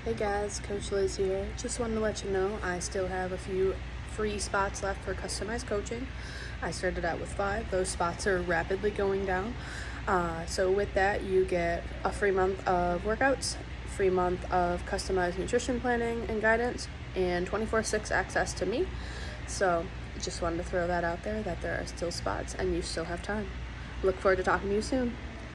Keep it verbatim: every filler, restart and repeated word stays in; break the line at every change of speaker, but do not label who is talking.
Hey guys, Coach Liz here. Just wanted to let you know I still have a few free spots left for customized coaching. I started out with five. Those spots are rapidly going down. Uh, so with that, you get a free month of workouts, free month of customized nutrition planning and guidance, and twenty-four six access to me. So just wanted to throw that out there, that there are still spots and you still have time. Look forward to talking to you soon.